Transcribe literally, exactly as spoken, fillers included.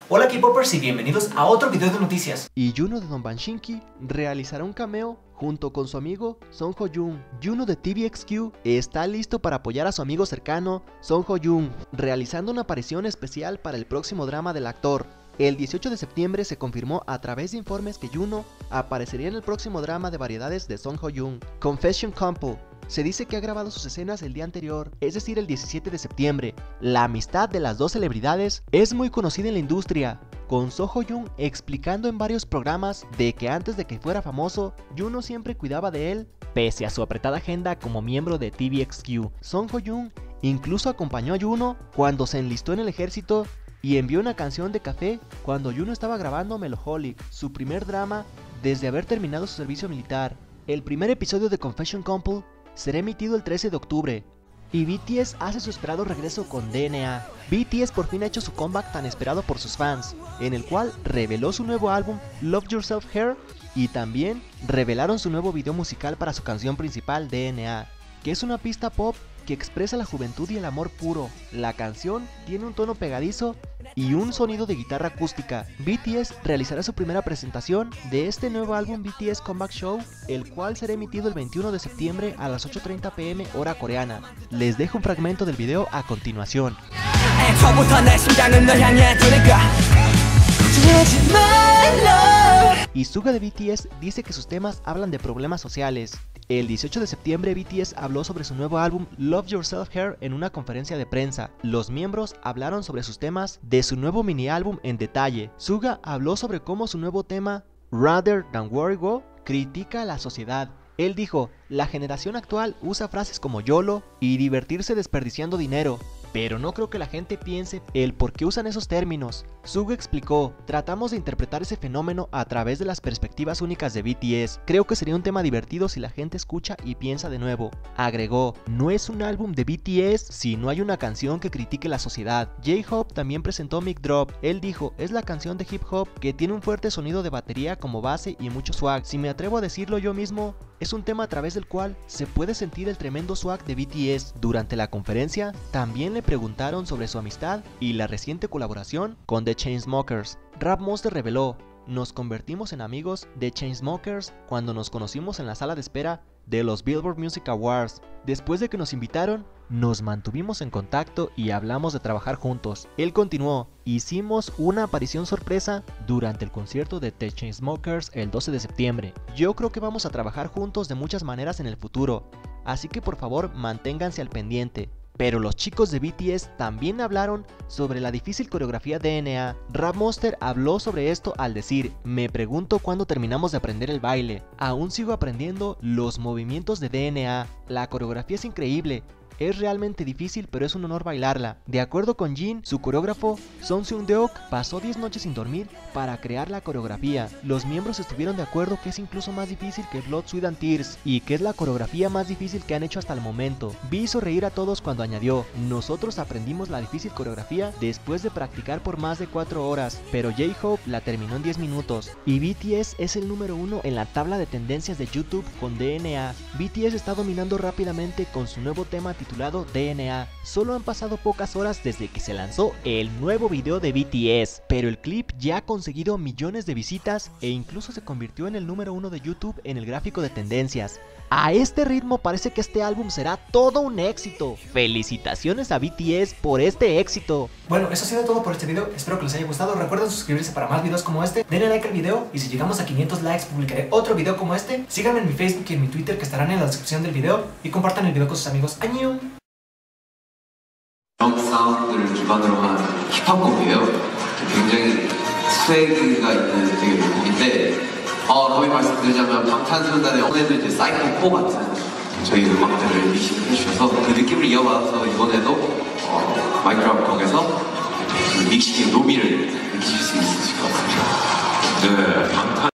Hola K-popers y bienvenidos a otro video de noticias. Y Juno de Don Banshinki realizará un cameo junto con su amigo Son Ho-young. Juno de T V X Q está listo para apoyar a su amigo cercano Son Ho-young, realizando una aparición especial para el próximo drama del actor. El dieciocho de septiembre se confirmó a través de informes que Juno aparecería en el próximo drama de variedades de Son Ho-young, Confession Couple. Se dice que ha grabado sus escenas el día anterior, es decir el diecisiete de septiembre. La amistad de las dos celebridades es muy conocida en la industria, con Son Ho-young explicando en varios programas de que antes de que fuera famoso, Juno siempre cuidaba de él, pese a su apretada agenda como miembro de T V X Q. Son Ho-young incluso acompañó a Juno cuando se enlistó en el ejército y envió una canción de café cuando Juno estaba grabando Meloholic, su primer drama desde haber terminado su servicio militar. El primer episodio de Confession Couple será emitido el trece de octubre. Y B T S hace su esperado regreso con D N A. B T S por fin ha hecho su comeback tan esperado por sus fans, en el cual reveló su nuevo álbum Love Yourself Here y también revelaron su nuevo video musical para su canción principal D N A, que es una pista pop que expresa la juventud y el amor puro. La canción tiene un tono pegadizo y un sonido de guitarra acústica. B T S realizará su primera presentación de este nuevo álbum B T S Comeback Show, el cual será emitido el veintiuno de septiembre a las ocho treinta p m hora coreana. Les dejo un fragmento del video a continuación. Y Suga de B T S dice que sus temas hablan de problemas sociales. El dieciocho de septiembre B T S habló sobre su nuevo álbum Love Yourself Here en una conferencia de prensa. Los miembros hablaron sobre sus temas de su nuevo mini álbum en detalle. Suga habló sobre cómo su nuevo tema Rather Than Worry Go critica a la sociedad. Él dijo, la generación actual usa frases como YOLO y divertirse desperdiciando dinero, pero no creo que la gente piense el por qué usan esos términos. Suga explicó, tratamos de interpretar ese fenómeno a través de las perspectivas únicas de B T S. Creo que sería un tema divertido si la gente escucha y piensa de nuevo. Agregó, no es un álbum de B T S si no hay una canción que critique la sociedad. J-Hope también presentó Mic Drop. Él dijo, es la canción de hip hop que tiene un fuerte sonido de batería como base y mucho swag. Si me atrevo a decirlo yo mismo, es un tema a través del cual se puede sentir el tremendo swag de B T S. Durante la conferencia, también le preguntaron sobre su amistad y la reciente colaboración con The Chainsmokers. Rap Monster reveló, nos convertimos en amigos de Chainsmokers cuando nos conocimos en la sala de espera de los Billboard Music Awards. Después de que nos invitaron, nos mantuvimos en contacto y hablamos de trabajar juntos. Él continuó, hicimos una aparición sorpresa durante el concierto de The Chainsmokers el doce de septiembre. Yo creo que vamos a trabajar juntos de muchas maneras en el futuro, así que por favor manténganse al pendiente. Pero los chicos de B T S también hablaron sobre la difícil coreografía de D N A. Rap Monster habló sobre esto al decir, me pregunto cuándo terminamos de aprender el baile. Aún sigo aprendiendo los movimientos de D N A. La coreografía es increíble. Es realmente difícil, pero es un honor bailarla. De acuerdo con Jin, su coreógrafo, Son Seung-deok pasó diez noches sin dormir para crear la coreografía. Los miembros estuvieron de acuerdo que es incluso más difícil que Blood, Sweat and Tears y que es la coreografía más difícil que han hecho hasta el momento. Vi hizo reír a todos cuando añadió, nosotros aprendimos la difícil coreografía después de practicar por más de cuatro horas, pero J-Hope la terminó en diez minutos. Y B T S es el número uno en la tabla de tendencias de YouTube con D N A. B T S está dominando rápidamente con su nuevo tema titulado D N A. Solo han pasado pocas horas desde que se lanzó el nuevo video de B T S, pero el clip ya ha conseguido millones de visitas e incluso se convirtió en el número uno de YouTube en el gráfico de tendencias. A este ritmo parece que este álbum será todo un éxito. Felicitaciones a B T S por este éxito. Bueno, eso ha sido todo por este video, espero que les haya gustado. Recuerden suscribirse para más videos como este, denle like al video y si llegamos a quinientos likes publicaré otro video como este. Síganme en mi Facebook y en mi Twitter que estarán en la descripción del video y compartan el video con sus amigos. ¡Año! 그런 사운드를 기반으로 한 힙합곡이에요. 굉장히 스웨이가 있는 되게 곡인데 어, 더위 말씀드리자면 방탄소년단의 오늘도 이제 사이코 포 같은 저희 음악들을 믹싱을 해주셔서 그 느낌을 이어받아서 이번에도 어, 마이크라프트 통해서 그 믹싱의 묘미를 느끼실 수 있으실 것 같습니다. 네, 방탄